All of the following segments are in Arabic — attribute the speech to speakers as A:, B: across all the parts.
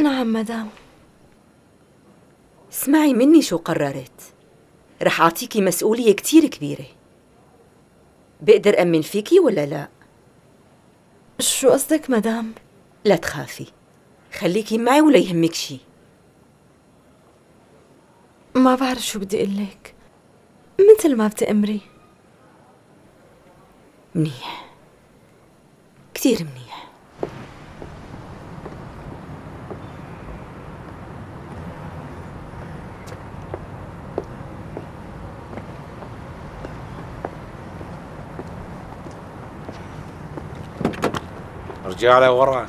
A: نعم مدام.
B: اسمعي مني شو قررت. رح أعطيكي مسؤولية كتير كبيرة. بقدر أمن فيكي ولا لا؟
A: شو قصدك مدام؟
B: لا تخافي، خليكي معي ولا يهمك شي.
A: ما بعرف شو بدي قلك، مثل ما بتأمري.
B: منيح، كتير منيح.
C: ارجع لورا.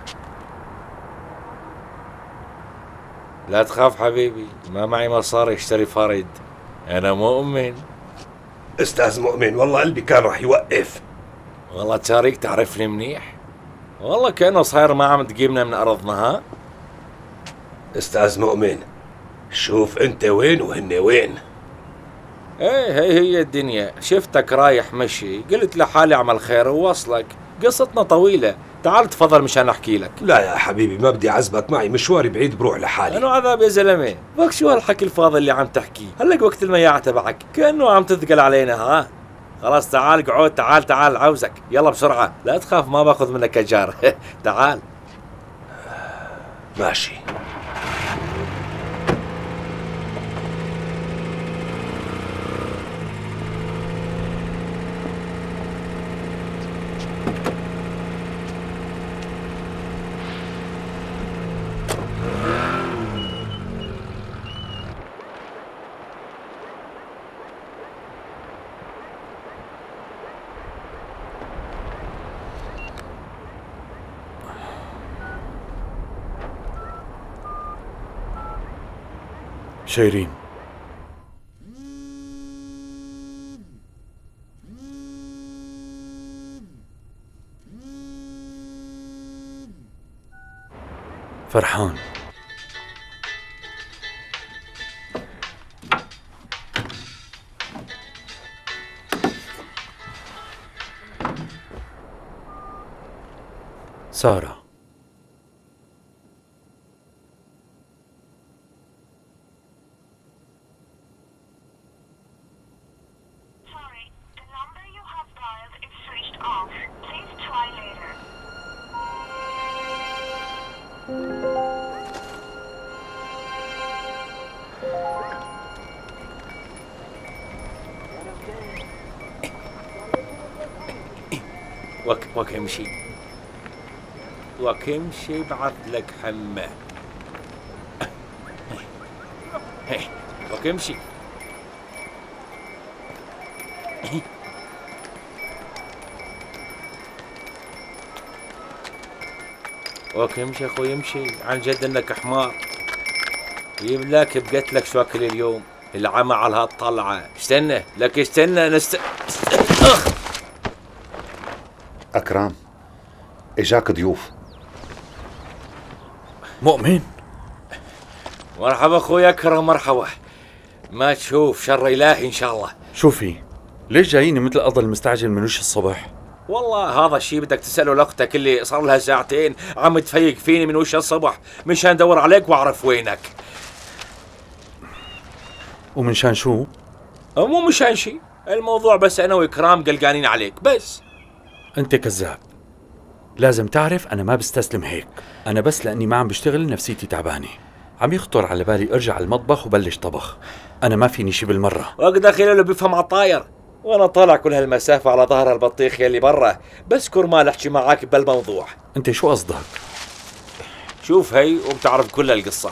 C: لا تخاف حبيبي، ما معي مصاري اشتري فرد، انا مؤمن.
D: استاذ مؤمن والله قلبي كان رح يوقف.
C: والله تاريك تعرفني منيح، والله كأنه صاير ما عم تجيبنا من أرضنا. ها
D: استاذ مؤمن، شوف انت وين وهن وين.
C: ايه هي الدنيا. شفتك رايح مشي قلت لحالي اعمل خير ووصلك. قصتنا طويلة، تعال تفضل مشان احكي لك.
D: لا يا حبيبي ما بدي اعذبك معي، مشواري بعيد بروح لحالي.
C: انو عذاب يا زلمه، بك شو هالحكي الفاضي اللي عم تحكيه؟ هلق وقت المياعة تبعك كأنه عم تثقل علينا. ها خلاص تعال قعود، تعال عاوزك، يلا بسرعة، لا تخاف ما باخذ منك اجار. تعال.
D: ماشي.
E: شيرين، فرحان، سارة،
C: وكمشي بعث لك حمه. وكمشي وكمشي اخوي يمشي، عن جد انك حمار. يبلاك بقتلك شو اكل اليوم، العمى على هالطلعه. استنى لك، استنى
F: أكرم، إجاك ضيوف.
E: مؤمن.
C: مرحبا اخوي اكرم، مرحبا. ما تشوف شر الهي ان شاء الله.
E: شو في؟ ليش جاييني مثل القضا المستعجل من وش الصبح؟
C: والله هذا الشيء بدك تسأله لاختك اللي صار لها ساعتين عم تفيق فيني من وش الصبح مشان ادور عليك واعرف وينك.
E: ومنشان شو؟
C: مو مشان شيء، الموضوع بس انا واكرام قلقانين عليك بس.
E: انت كذاب. لازم تعرف انا ما بستسلم هيك، انا بس لاني ما عم بشتغل نفسيتي تعبانه، عم يخطر على بالي ارجع على المطبخ وبلش طبخ. انا ما فيني شي بالمره.
C: وقت داخل اللي بيفهم عالطاير، وانا طالع كل هالمسافه على ظهر البطيخ يلي برا بس كرمال احكي معاك بالموضوع.
E: انت شو قصدك؟
C: شوف هي وبتعرف كل القصه.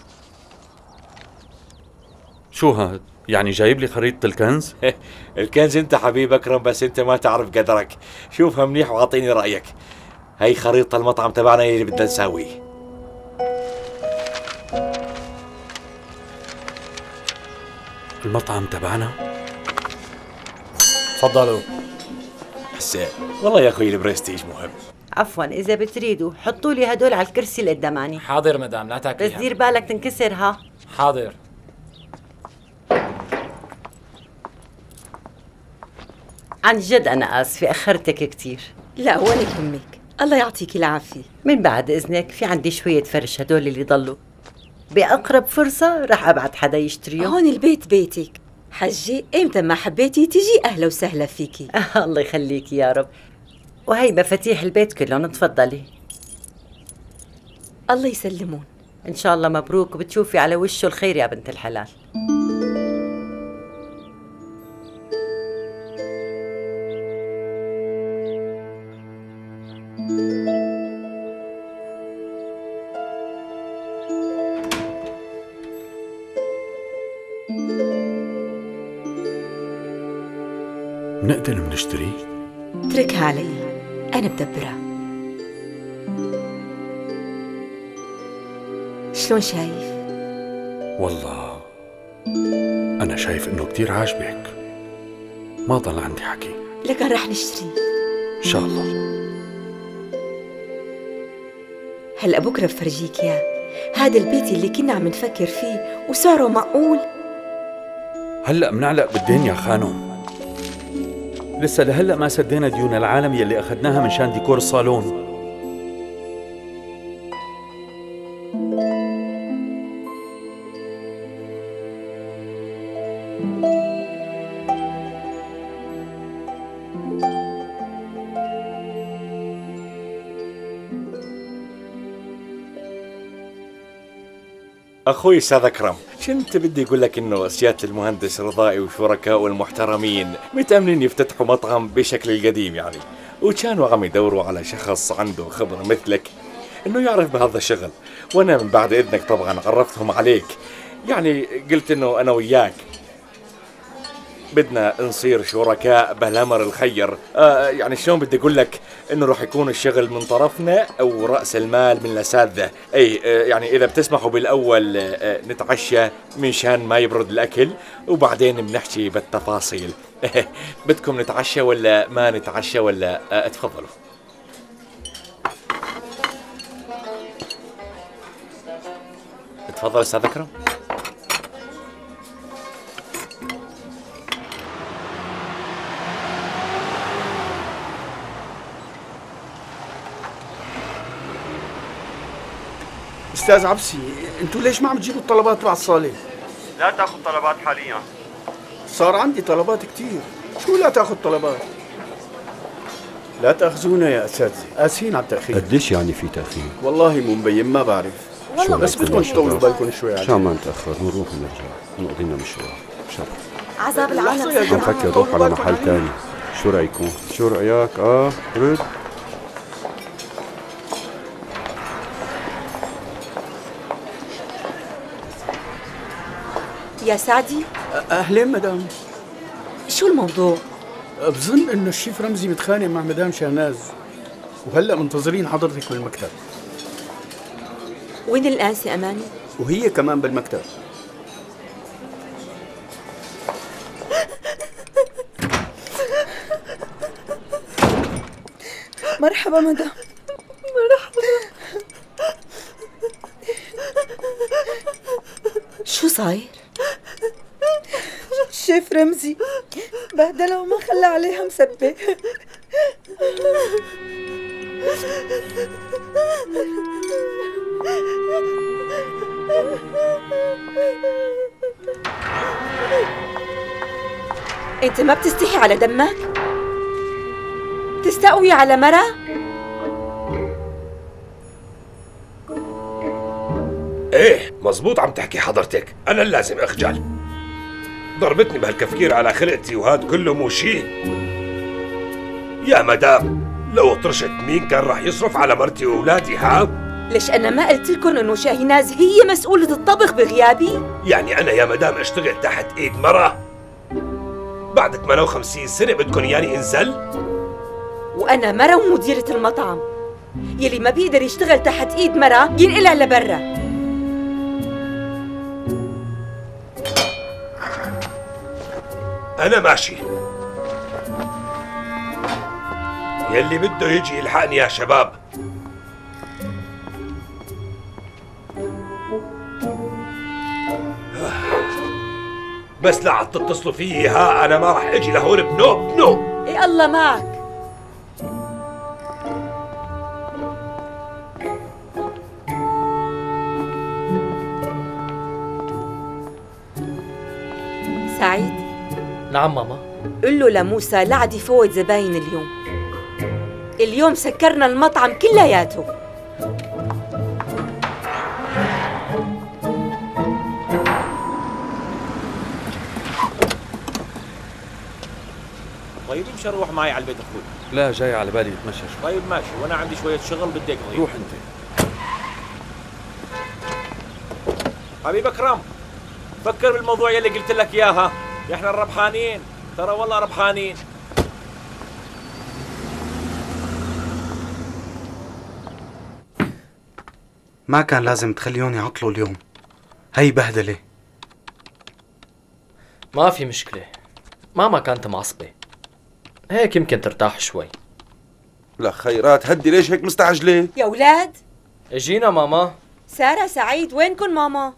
E: شو هاد؟ يعني جايب لي خريطه الكنز؟
C: الكنز انت حبيب اكرم، بس انت ما تعرف قدرك. شوفها منيح واعطيني رايك. هي خريطه المطعم تبعنا اللي بدنا نساويه.
E: المطعم تبعنا؟
G: تفضلوا.
C: حسين والله يا اخوي البرستيج مهم.
H: عفوا اذا بتريدوا حطوا لي هدول على الكرسي اللي قداماني.
G: حاضر مدام، لا تاكلي.
H: بس دير بالك تنكسر. ها
G: حاضر.
H: عن جد انا اسفه اخرتك كثير.
B: لا ولا يهمك، الله يعطيك العافية.
H: من بعد إذنك في عندي شوية فرش هدول اللي ضلوا، بأقرب فرصة رح أبعت حدا يشتريهم.
B: هون البيت بيتك حجي، إمتى ما حبيتي تجي أهلا وسهلا فيكي.
H: الله يخليكي يا رب. وهي مفاتيح البيت كلهم، تفضلي.
B: الله يسلمون.
H: إن شاء الله مبروك، وبتشوفي على وشه الخير يا بنت الحلال.
E: نقدر منشتري؟
B: اتركها علي، أنا بدبرها. شلون شايف؟
E: والله أنا شايف إنه كتير عاجبك، ما ضل عندي حكي.
B: لكن رح نشتري
E: إن شاء الله.
B: هلأ بكرة بفرجيك إياه. هذا البيت اللي كنا عم نفكر فيه وسعره معقول.
E: هلأ منعلق بالدين يا خانم، لسه لهلأ ما سدينا ديون العالم يلي أخذناها من شان ديكور الصالون.
C: اخوي استاذ اكرم، كنت بدي اقول لك انه سياده المهندس رضائي وشركائه المحترمين متاملين يفتتحوا مطعم بشكل القديم يعني، وكانوا عم يدوروا على شخص عنده خبره مثلك انه يعرف بهذا الشغل، وانا من بعد اذنك طبعا عرفتهم عليك. يعني قلت انه انا وياك بدنا نصير شركاء بهالامر الخير. يعني شلون بدي اقول لك انه راح يكون الشغل من طرفنا او راس المال من الاساتذه. اي يعني اذا بتسمحوا بالاول نتعشى من شان ما يبرد الاكل وبعدين بنحكي بالتفاصيل. بدكم نتعشى ولا ما نتعشى ولا تفضلوا. تفضل استاذ اكرم.
G: استاذ عبسي، انتوا ليش ما عم تجيبوا الطلبات تبع الصاله؟
I: لا تاخذ طلبات حاليا.
G: صار عندي طلبات كتير. شو لا تاخذ طلبات؟ لا تاخذونا يا اساتذه، اسفين على التاخير.
J: قديش يعني في تاخير؟
G: والله مو مبين، ما بعرف.
J: والله
G: بس بدكم تطولوا بالكم شوي علي.
J: عشان ما نتاخر نروح ونرجع نقضي لنا مشوار. شرف.
A: عذاب العالم.
J: عم فكر روح على محل ثاني، شو رايكم؟ شو رايك؟ رد.
B: يا سعدي.
G: اهلين مدام.
B: شو الموضوع؟
G: بظن انه الشيف رمزي متخانق مع مدام شهناز، وهلا منتظرين حضرتك بالمكتب.
B: وين الآنسة أماني؟
G: وهي كمان بالمكتب.
A: مرحبا مدام. مرحبا.
B: شو صاير؟
A: الشيف رمزي بهدلها وما خلى عليها مسبة.
B: انت ما بتستحي على دمك؟ تستقوي على مرة؟
D: ايه مزبوط عم تحكي حضرتك، انا لازم اخجل. ضربتني بهالكفكير على خلقتي وهاد كله مو شي. يا مدام لو طرشت مين كان راح يصرف على مرتي واولادي؟ ها؟
B: ليش انا ما قلت لكم انه شاهيناز هي مسؤولة الطبخ بغيابي؟
D: يعني انا يا مدام اشتغل تحت ايد مرة؟ بعد 58 سنة بدكم ياني انزل؟
B: وانا مرة ومديرة المطعم، يلي ما بيقدر يشتغل تحت ايد مرة ينقلها لبرا.
D: انا ماشي. يلي بده يجي يلحقني يا شباب. بس لا عاد تتصلوا فيي، ها انا ما راح اجي لهون بنوب.
B: اي الله معك. سعيد.
K: نعم ماما.
B: قل له لموسى لا عاد يفوت زباين اليوم سكرنا المطعم كلياته.
C: طيب مش اروح معي على البيت اخوي؟
E: لا، جاي على بالي اتمشى شوي.
C: طيب ماشي، وانا عندي شويه شغل بدي اقضيه.
E: روح انت.
C: حبيب اكرم، فكر بالموضوع يلي قلت لك اياها، احنا الربحانين، ترى والله ربحانين.
L: ما كان لازم تخليهم يعطلوا اليوم، هي بهدلة.
K: ما في مشكلة، ماما كانت معصبة، هيك يمكن ترتاح شوي.
M: لا خيرات، هدي ليش هيك مستعجلة؟
B: يا ولاد
K: اجينا ماما.
B: سارة، سعيد، وينكن ماما؟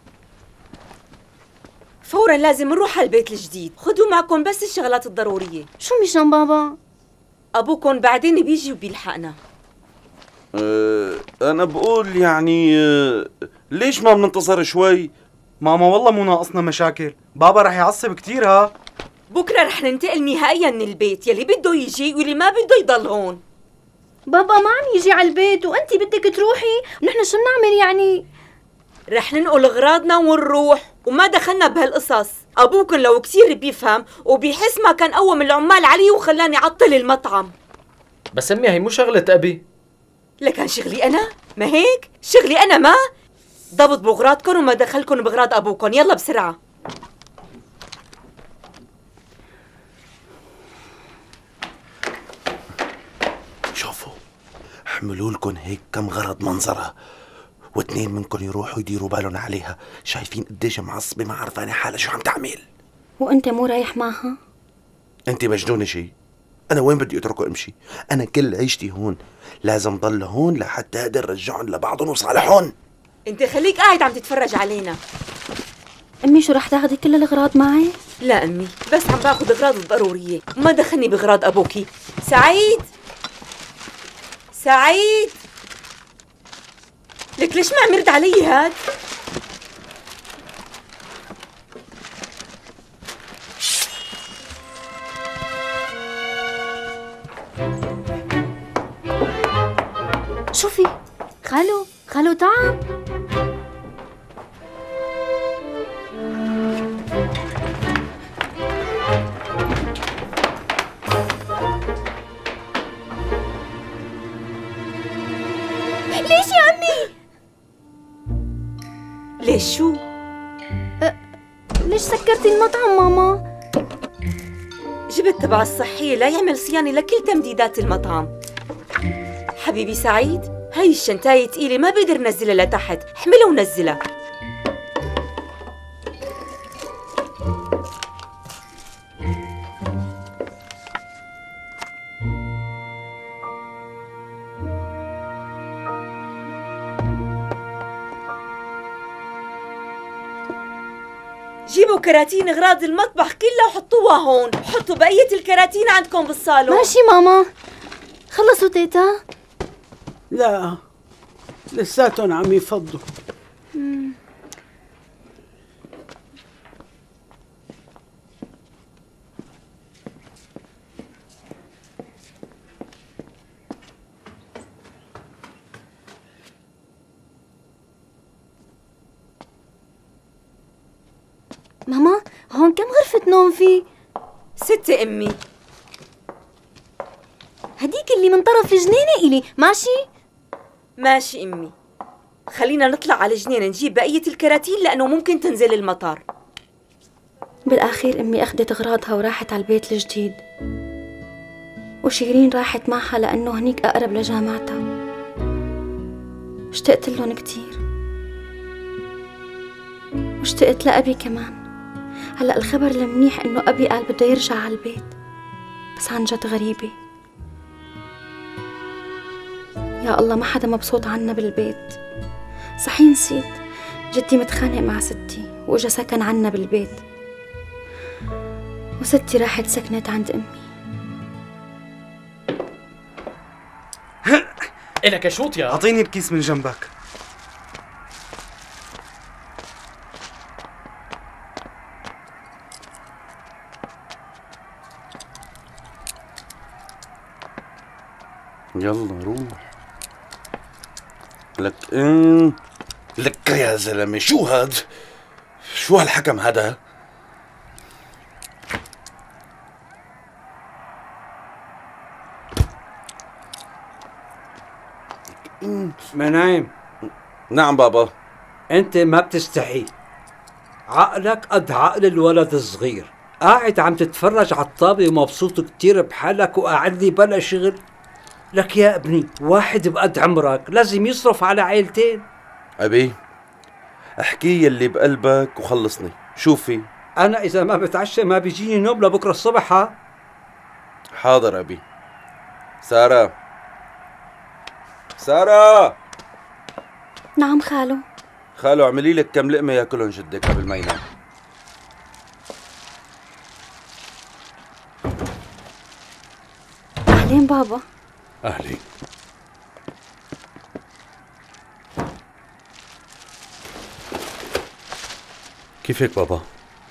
B: فورا لازم نروح على البيت الجديد، خذوا معكم بس الشغلات الضرورية.
N: شو مشان بابا؟
B: أبوكم بعدين بيجي وبيلحقنا.
M: أنا بقول يعني ليش ما بننتصر شوي؟
L: ماما والله مو ناقصنا مشاكل، بابا رح يعصب كتير. ها
B: بكرة رح ننتقل نهائيا من البيت، يلي بده يجي واللي ما بده يضل هون.
N: بابا ما عم يجي على البيت وانتي بدك تروحي، ونحن شو بنعمل يعني؟
B: رح ننقل اغراضنا ونروح، وما دخلنا بهالقصص. ابوكن لو كثير بيفهم وبيحس ما كان قوم العمال علي وخلاني عطل المطعم.
K: بس امي هي مو شغلة ابي.
B: لكن شغلي انا؟ ما هيك؟ شغلي انا ما؟ ضبط باغراضكم وما دخلكن باغراض ابوكن، يلا بسرعة.
M: شوفوا، احملوا لكم هيك كم غرض منظرة، واثنين منكم يروحوا يديروا بالهم عليها. شايفين قديش معصبة ما عرفانة حالها شو عم تعمل.
N: وانت مو رايح معها؟
M: انت مجنونة شي؟ انا وين بدي اتركه امشي؟ انا كل عيشتي هون، لازم ضل هون لحتى اقدر رجعهم لبعضهم وصالحهم.
B: انت خليك قاعد عم تتفرج علينا.
N: امي شو رح تاخذي كل الاغراض معي؟
B: لا امي، بس عم باخذ اغراض الضرورية، ما دخلني باغراض ابوكي. سعيد، سعيد، لك ليش ما عم يرد علي هاد؟
N: شوفي خالو تعب. ليش يا أمي؟
B: ليش شو؟
N: ليش سكرتي المطعم ماما؟
B: جبت تبع الصحية لا يعمل صيانة لكل تمديدات المطعم. حبيبي سعيد، هاي الشنطاية تقيلة ما بقدر نزلها لتحت، احملها ونزلها. جيبوا كراتين اغراض المطبخ كلها وحطوها هون، حطوا بقية الكراتين عندكم بالصالون.
N: ماشي ماما. خلصوا تيتا؟
G: لا لساتهم عم يفضوا.
N: ماما هون كم غرفة نوم في؟
B: 6 أمي.
N: هديك اللي من طرف الجنينة إلي، ماشي؟
B: ماشي أمي. خلينا نطلع على الجنينة نجيب بقية الكراتين لأنه ممكن تنزل المطر.
N: بالآخير أمي أخذت أغراضها وراحت على البيت الجديد، وشيرين راحت معها لأنه هنيك أقرب لجامعتها. اشتقت لهم كتير، واشتقت لأبي كمان. هلأ الخبر المنيح إنه أبي قال بده يرجع على البيت، بس عن جد غريبة. يا الله ما حدا مبسوط عنا بالبيت. صحيح نسيت، جدي متخانق مع ستي وإجا سكن عنا بالبيت، وستي راحت سكنت عند أمي.
K: إلك شوط يا
L: أعطيني الكيس من جنبك.
M: يلا روح. لك يا زلمة، شو هاد؟ شو هالحكم هذا؟
O: منايم.
M: نعم بابا.
O: انت ما بتستحي، عقلك قد عقل الولد الصغير، قاعد عم تتفرج على الطابة ومبسوط كتير بحالك وقاعد لي بلا شغل. لك يا ابني، واحد بقد عمرك لازم يصرف على عيلتين.
M: أبي احكي يلي بقلبك وخلصني، شو في؟
O: أنا إذا ما بتعشى ما بيجيني نوم لبكرة الصبح. ها؟
M: حاضر أبي. سارة، سارة.
N: نعم خالو.
M: خالو اعملي لك كم لقمة ياكلهم جدك قبل ما ينام.
N: أهلين بابا.
E: أهلي. كيفك بابا؟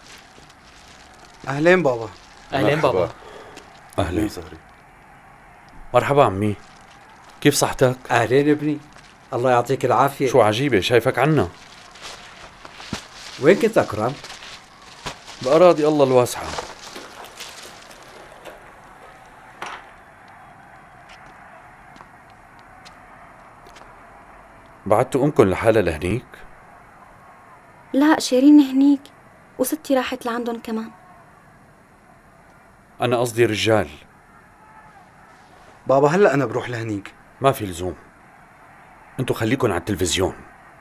L: أهلين بابا.
K: أهلين بابا.
E: أهلين. مرحبا عمي، كيف صحتك؟
O: أهلين ابني، الله يعطيك العافية.
E: شو عجيبة شايفك عنا.
O: وين كنت أكرم؟
E: بأراضي الله الواسعة. بعدتوا أمكن لحالها لهنيك؟
N: لا، شيرين هنيك وستي راحت لعندهم كمان.
E: أنا قصدي رجال.
L: بابا هلأ أنا بروح لهنيك.
E: ما في لزوم، انتوا خليكن على التلفزيون.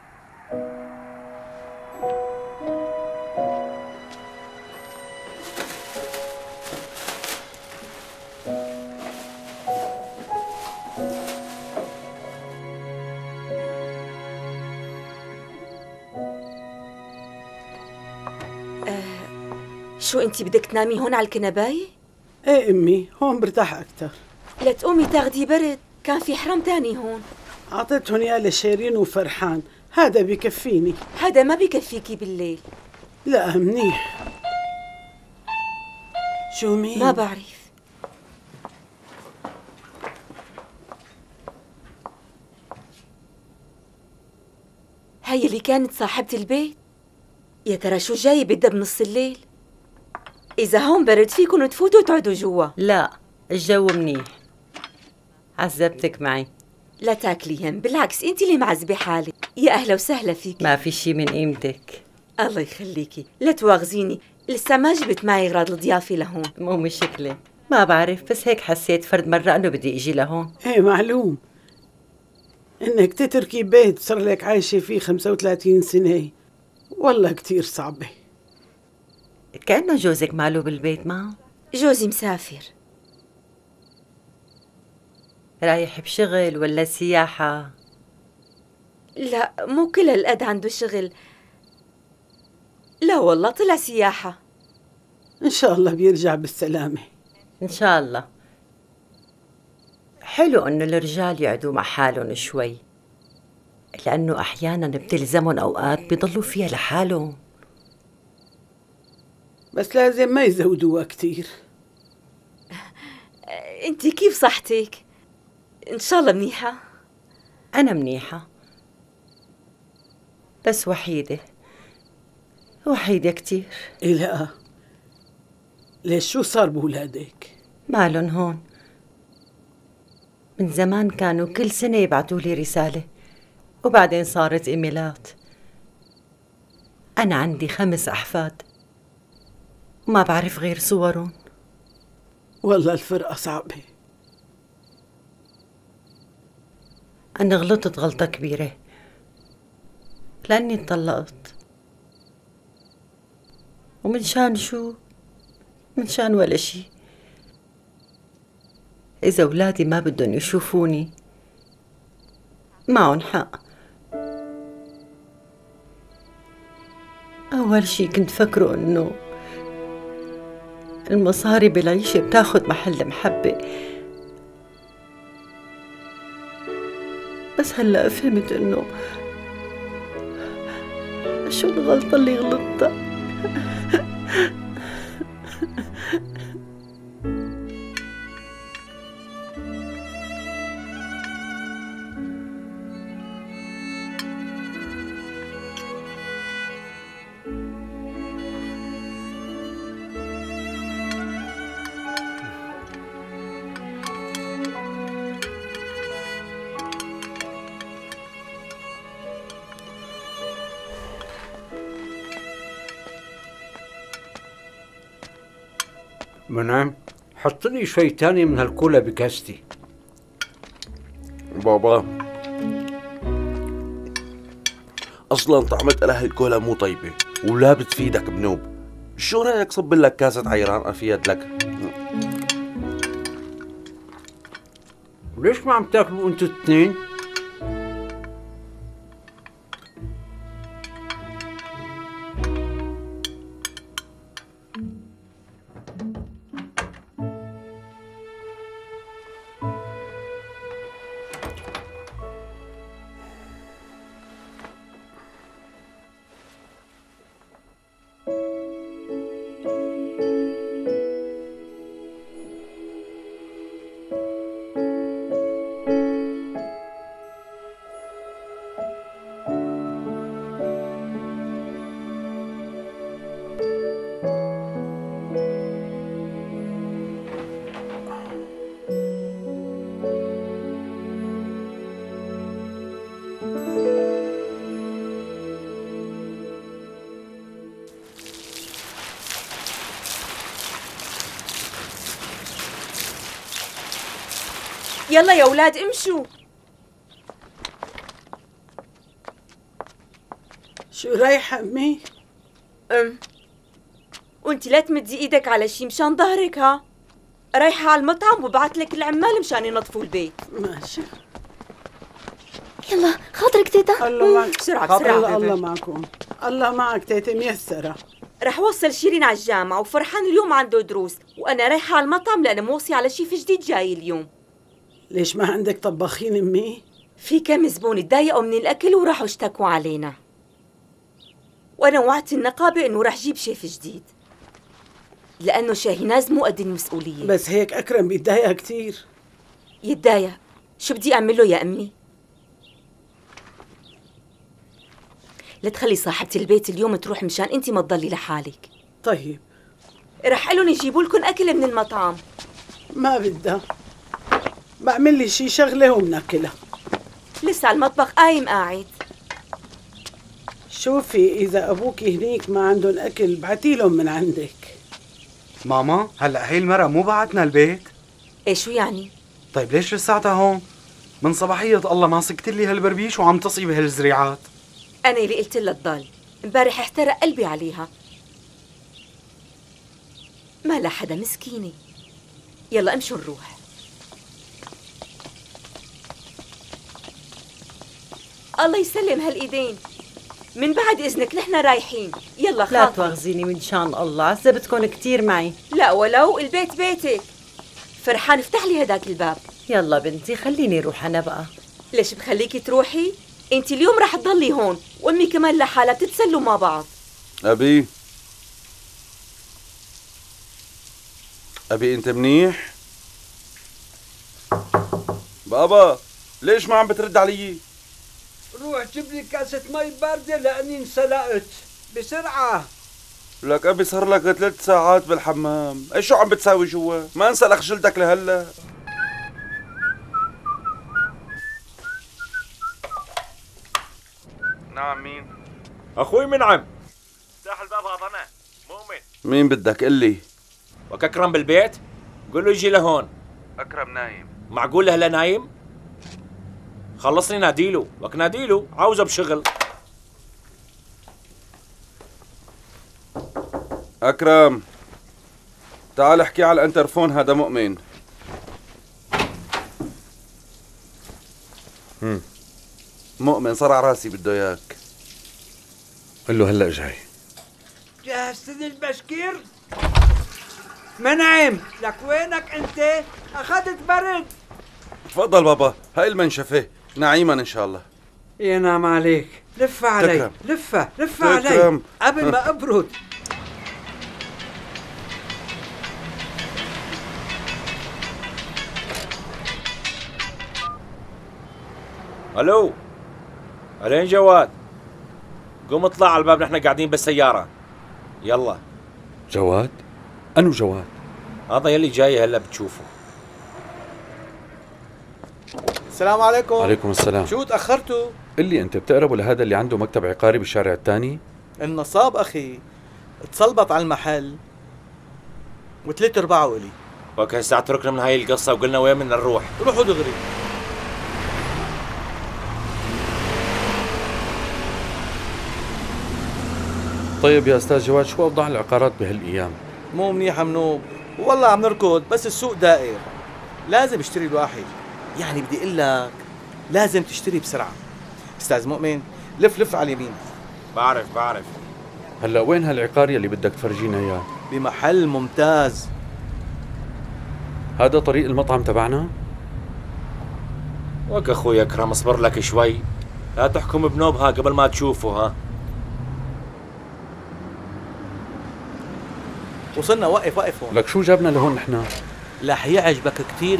B: شو انتي بدك تنامي هون على الكنباية؟
P: ايه امي، هون برتاح اكثر.
B: لا تقومي تاخدي برد، كان في حرم تاني هون.
P: اعطيتهم اياه لشيرين وفرحان، هذا بكفيني.
B: هذا ما بكفيكي بالليل.
P: لا منيح. شو مين؟
B: ما بعرف. هي اللي كانت صاحبة البيت؟ يا ترى شو جاي بدها بنص الليل؟ إذا هون برد فيكن تفوتوا وتقعدوا جوا.
H: لا، الجو منيح. عذبتك معي.
B: لا تاكلي هم، بالعكس انت اللي معذبة حالك. يا أهلا وسهلا فيك.
H: ما في شي من قيمتك.
B: الله يخليكي، لا تواخذيني، لسه ما جبت معي اغراض الضيافة لهون.
H: مو مشكلة، ما بعرف، بس هيك حسيت فرد مرة انه بدي اجي لهون.
P: ايه معلوم انك تتركي بيت صار لك عايشة فيه 35 سنة، والله كتير صعبة.
H: كأنه جوزك ماله بالبيت معه؟
B: جوزي مسافر.
H: رايح بشغل ولا سياحة؟
B: لا، مو كل هالقد عنده شغل. لا والله طلع سياحة.
P: إن شاء الله بيرجع بالسلامة.
H: إن شاء الله. حلو إنه الرجال يقعدوا مع حالهم شوي، لأنه أحياناً بتلزمهم أوقات بيضلوا فيها لحالهم.
P: بس لازم ما يزودوها كتير.
B: انتي كيف صحتك؟ إن شاء الله منيحة.
H: أنا منيحة، بس وحيدة كتير.
P: إيه لا، ليش شو صار بولادك؟
H: مالن هون، من زمان كانوا كل سنة يبعتوا لي رسالة، وبعدين صارت إيميلات. أنا عندي 5 أحفاد وما بعرف غير صورهم.
P: والله الفرقة صعبة.
H: أنا غلطت غلطة كبيرة لأني اتطلقت. ومن شان شو؟ من شان ولا شي. إذا أولادي ما بدهم يشوفوني معهم حق. أول شي كنت فكره إنه المصاري بالعيشة بتاخد محل محبة، بس هلأ فهمت إنه شو الغلطة اللي غلطتها.
O: منعم، حط لي شوي تاني من هالكولا بكاستي.
M: بابا اصلا طعمة لها الكولا مو طيبة ولا بتفيدك بنوب. شو رايك صب لك كاسة عيران افيد لك؟
O: وليش ما عم تاكلوا انتوا الاثنين؟
B: يلا يا أولاد امشوا.
P: شو رايحة أمي؟
B: وانت لا تمدي ايدك على شي مشان ظهرك. ها رايحة على المطعم وبعت لك العمال مشان ينظفوا البيت.
P: ماشي.
N: يلا خاطرك تيتا.
P: الله معك.
B: بسرعة بسرعة.
P: الله معكم. الله معك تيتا ميسرة.
B: رح وصل شيرين على الجامعة وفرحان اليوم عنده دروس، وأنا رايحة على المطعم لأنه موصي على شيف جديد جاي اليوم.
P: ليش ما عندك طباخين أمي؟
B: في كم زبون تضايقوا من الأكل وراحوا اشتكوا علينا، وأنا وعدت النقابة إنه رح جيب شيف جديد لأنه شاهيناز مو قد المسؤولية.
P: بس هيك أكرم بيتضايق كتير.
B: يتضايق؟ شو بدي أعمل له يا أمي؟ لا تخلي صاحبة البيت اليوم تروح مشان أنت ما تضلي لحالك.
P: طيب
B: رح قلن يجيبوا لكم أكل من المطعم.
P: ما بدها، بعمل لي شي شغلة وبناكلها.
B: لسه على المطبخ قايم قاعد.
P: شوفي إذا أبوك هنيك ما عندهم أكل بعتيلهم من عندك.
L: ماما هلا هي المرة مو بعتنا البيت؟
B: إيه شو يعني؟
L: طيب ليش لساتها هون؟ من صباحية الله ماسكت لي هالبربيش وعم تصي بهالزريعات.
B: أنا اللي قلت لها تضل، امبارح احترق قلبي عليها. ما لا حدا مسكينة. يلا امشوا نروح. الله يسلم هالإيدين. من بعد إذنك نحن رايحين. يلا خاطر.
H: لا تواخذيني من شان الله، عذبتكم كتير معي.
B: لا ولو البيت بيتك. فرحان افتح لي هداك الباب.
H: يلا بنتي خليني روح أنا بقى.
B: ليش بخليكي تروحي؟ انت اليوم رح تضلي هون، وامي كمان لحالها بتتسلوا مع بعض.
M: أبي أنت منيح؟ بابا ليش ما عم بترد علي؟
O: روح جيب لي كاسة مي باردة لأني انسلقت بسرعة.
M: لك أبي صار لك 3 ساعات بالحمام، إيش شو عم بتساوي جوا؟ ما انسلخ شلتك لهلا.
C: نعم مين؟ أخوي منعم. افتح الباب هذا أنا مؤمن.
M: مين بدك قلي؟
C: وك أكرم بالبيت؟ قول له يجي لهون.
M: أكرم نايم.
C: معقول هلا نايم؟ خلصني ناديله، وك ناديله عاوزه بشغل.
M: أكرم تعال احكي على الانترفون، هذا مؤمن. مؤمن صرع راسي بده اياك.
E: قل له هلا جاي.
O: جهزت لي البشكير؟ منعم لك وينك انت؟ اخذت برد.
M: تفضل بابا، هاي المنشفة نعيما ان شاء الله.
O: ينام عليك. لفها علي.
M: تكرم.
O: لفها علي قبل ما ابرد.
C: الو الين جواد؟ قوم اطلع على الباب، نحن قاعدين بالسيارة. يلا.
E: جواد؟ أنو جواد؟
C: هذا يلي جاي هلا بتشوفه.
Q: السلام عليكم.
E: وعليكم السلام.
Q: شو تأخرتوا؟
E: قل لي أنت بتقربوا لهذا اللي عنده مكتب عقاري بالشارع الثاني؟
Q: النصاب أخي تصلبط على المحل. وثلاث ارباعه الي.
C: وكان ساعة تركنا من هاي القصة وقلنا وين بدنا نروح.
Q: روحوا دغري.
E: طيب يا استاذ جواد، شو اوضاع العقارات بهالايام؟
Q: مو منيحة منوب، والله عم نركض بس السوق دائر. لازم اشتري الواحد، يعني بدي اقول لك لازم تشتري بسرعة. استاذ مؤمن لف على اليمين.
C: بعرف.
E: هلا وين هالعقار يلي بدك تفرجينا اياه؟
Q: بمحل ممتاز.
E: هذا طريق المطعم تبعنا؟
C: وك اخوي اكرم اصبر لك شوي، لا تحكم بنوبها قبل ما تشوفه. ها
Q: وصلنا. وقف هون.
E: لك شو جابنا لهون نحن؟
Q: رح يعجبك كتير.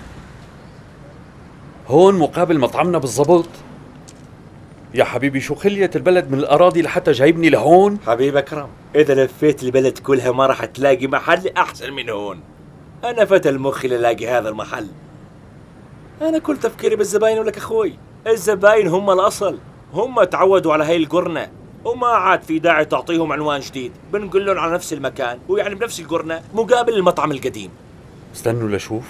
E: هون مقابل مطعمنا بالضبط؟ يا حبيبي شو خلية البلد من الأراضي لحتى جايبني لهون؟
C: حبيب أكرم، إذا لفيت البلد كلها ما راح تلاقي محل أحسن من هون. أنا فتى المخ للاقي هذا المحل. أنا كل تفكيري بالزباين. ولك أخوي الزباين هم الأصل، هم تعودوا على هاي القرنة وما عاد في داعي تعطيهم عنوان جديد. بنقول لهم على نفس المكان ويعني بنفس القرنة مقابل المطعم القديم.
E: استنوا لشوف.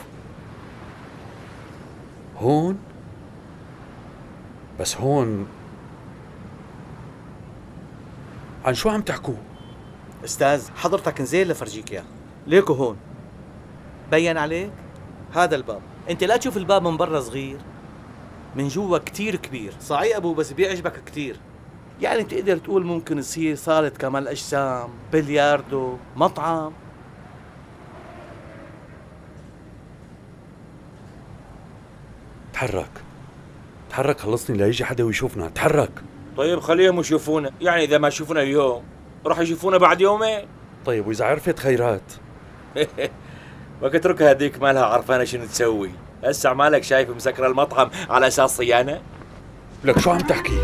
E: هون بس هون عن شو عم تحكوا؟
Q: استاذ حضرتك نزيل لفرجيك اياه. ليكو هون بين عليك هذا الباب. انت لا تشوف الباب من برا صغير، من جوا كتير كبير. صحيح ابو بس بيعجبك كتير. يعني تقدر تقول ممكن يصير صالة كمال اجسام، بلياردو، مطعم.
E: تحرك خلصني لا يجي حدا ويشوفنا. تحرك.
C: طيب خليهم يشوفونا، يعني إذا ما شوفونا اليوم راح يشوفونا بعد يومين.
E: طيب وإذا عرفت خيرات؟
C: وقت هذيك مالها عرفانة شنو تسوي. هسه مالك شايف مسكر المطعم على أساس صيانة؟
E: لك شو عم تحكي؟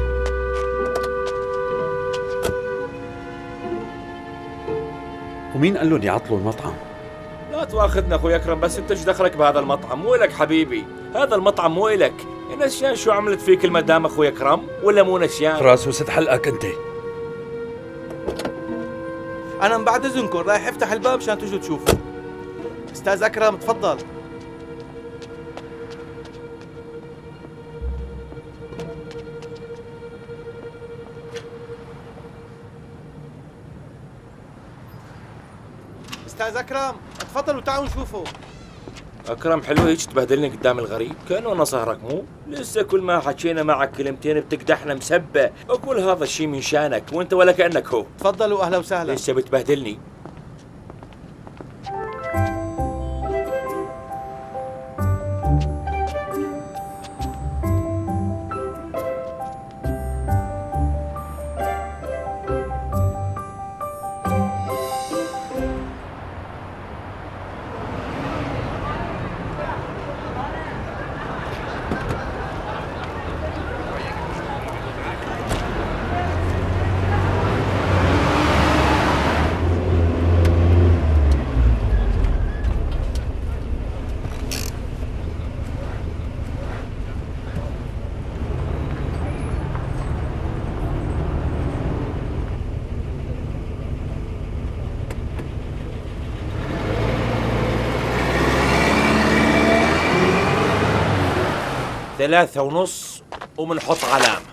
E: ومين قال لهم يعطلوا المطعم؟
C: لا تواخذنا اخوي اكرم، بس انت ايش دخلك بهذا المطعم؟ مو الك حبيبي، هذا المطعم مو الك. نسيان شو عملت فيك المدام اخوي اكرم ولا مو نسيان؟
E: خلاص وسد حلقك انت.
Q: انا من بعد اذنكم رايح افتح الباب مشان تجوا تشوفوا. استاذ اكرم تفضل. استاذ اكرم تفضلوا تعالوا نشوفوا.
C: اكرم حلو هيك تبهدلني قدام الغريب كانه انا صهرك. مو لسه كل ما حكينا معك كلمتين بتقدحنا مسبه. اقول هذا الشيء من شانك وانت ولا كانك هو.
Q: تفضلوا اهلا وسهلا.
C: لسه بتبهدلني. ثلاثة ونص ومنحط علامة.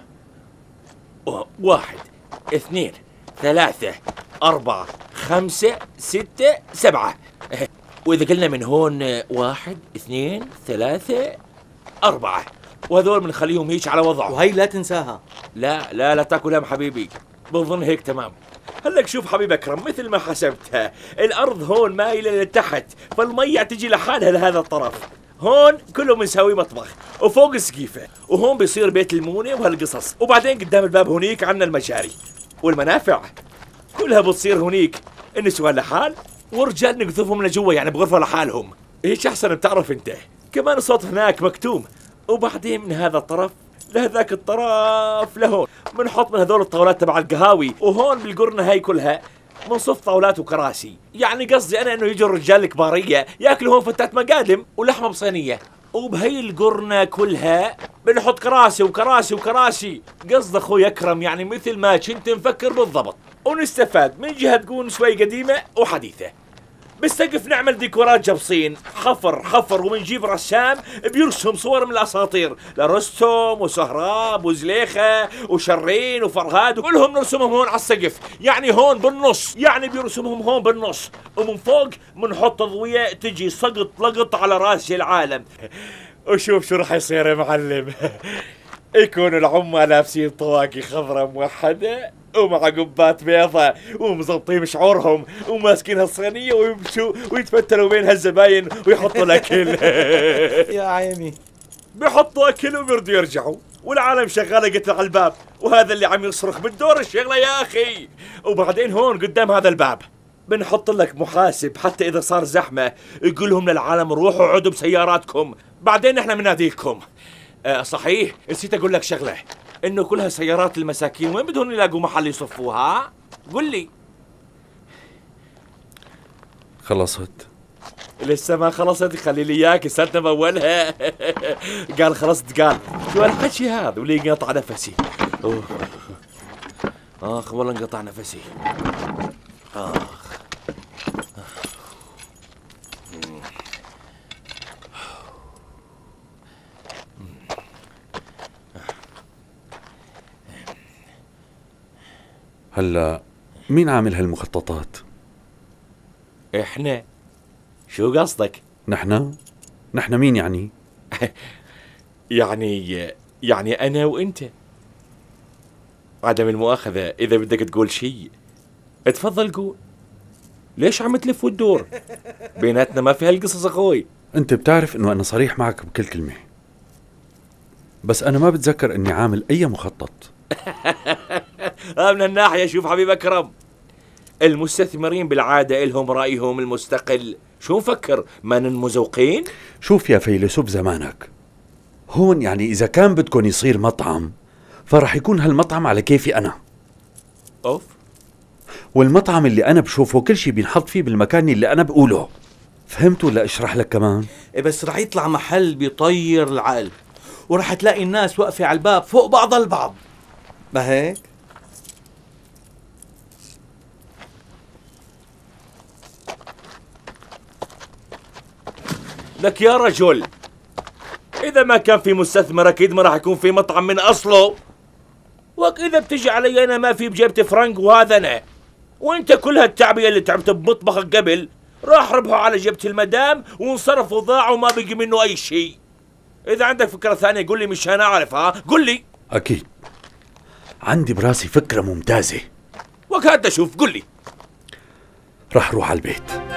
C: 1 2 3 4 5 6 7. وإذا قلنا من هون 1 2 3 4 وهذول بنخليهم هيك على وضعهم.
Q: وهي لا تنساها.
C: لا تاكل هم حبيبي، بظن هيك تمام. هلك شوف حبيب اكرم مثل ما حسبتها، الارض هون مايله لتحت فالمية تجي لحالها لهذا الطرف. هون كله بنساوي مطبخ وفوق سقيفه، وهون بيصير بيت المونه وهالقصص، وبعدين قدام الباب هونيك عنا المجاري والمنافع كلها بتصير هونيك. النسوان لحال ورجال نقذفهم لجوا يعني بغرفه لحالهم. هيك احسن بتعرف انت. كمان الصوت هناك مكتوم، وبعدين من هذا الطرف لهذاك الطرف لهون بنحط من هذول الطاولات تبع القهاوي، وهون بالقرنه هاي كلها منصف طاولات وكراسي. يعني قصدي انا انه يجوا الرجال الكباريه ياكلوا هون فتات مقادم ولحمه بصينيه، وبهي القرنه كلها بنحط كراسي وكراسي وكراسي. قصد اخوي اكرم يعني مثل ما كنت مفكر بالضبط، ونستفاد من جهه تكون شوي قديمه وحديثه. بالسقف نعمل ديكورات جبصين، حفر وبنجيب رسام بيرسم صور من الاساطير لرستم وسهراب وزليخه وشرين وفرهاد، وكلهم نرسمهم هون على السقف، يعني هون بالنص، يعني بيرسمهم هون بالنص، ومن فوق بنحط ضوية تجي سقط لقط على راس العالم. وشوف شو راح يصير يا معلم. يكون العمال لابسين طواقي خضراء موحده ومع قبات بيضة ومزبطين شعورهم وماسكين هالصينية ويمشوا ويتفتلوا بين هالزباين ويحطوا الأكل.
Q: يا عيني
C: بيحطوا أكل وبيردوا يرجعوا والعالم شغالة قتل على الباب، وهذا اللي عم يصرخ بالدور الشغلة يا أخي. وبعدين هون قدام هذا الباب بنحط لك محاسب حتى إذا صار زحمة يقول لهم للعالم روحوا عدوا بسياراتكم، بعدين احنا بناديكم. صحيح نسيت أقول لك شغلة، إنه كل هالسيارات المساكين وين بدهم يلاقوا محل يصفوها؟ قل لي.
E: خلصت؟
C: لسه ما خلصت، خلي لي اياك استنى بأولها. قال خلصت، قال شو هالحكي هذا ولي قطع نفسي. اخ والله انقطع نفسي.
E: هلا مين عامل هالمخططات؟
C: احنا. شو قصدك؟
E: نحن مين يعني؟
C: يعني انا وانت. عدم المؤاخذة اذا بدك تقول شيء اتفضل قول. ليش عم تلف وتدور؟ بيناتنا ما في هالقصص اخوي.
E: انت بتعرف انه انا صريح معك بكل كلمة، بس انا ما بتذكر اني عامل اي مخطط.
C: من هالناحية شوف حبيب أكرم، المستثمرين بالعادة إلهم رأيهم المستقل، شو مفكر مانن مزوقين؟
E: شوف يا فيلسوف زمانك، هون يعني إذا كان بدكن يصير مطعم فرح يكون هالمطعم على كيفي أنا.
C: أوف.
E: والمطعم اللي أنا بشوفه كل شي بينحط فيه بالمكان اللي أنا بقوله. فهمت ولا أشرح لك كمان؟
Q: بس رح يطلع محل بيطير العقل، ورح تلاقي الناس واقفة على الباب فوق بعض البعض، ما هيك؟
C: لك يا رجل، إذا ما كان في مستثمر أكيد ما راح يكون في مطعم من أصله. وإذا بتجي علي أنا ما في بجيبتي فرنك وهذا أنا، وأنت كل هالتعبية اللي تعبت بمطبخك قبل راح ربحوا على جيبة المدام وانصرفوا ضاعوا وما بقي منه أي شيء. إذا عندك فكرة ثانية قل لي مشان أعرف. قل لي.
E: أكيد عندي براسي فكرة ممتازة.
C: وكاد أشوف، قل لي.
E: راح روح على البيت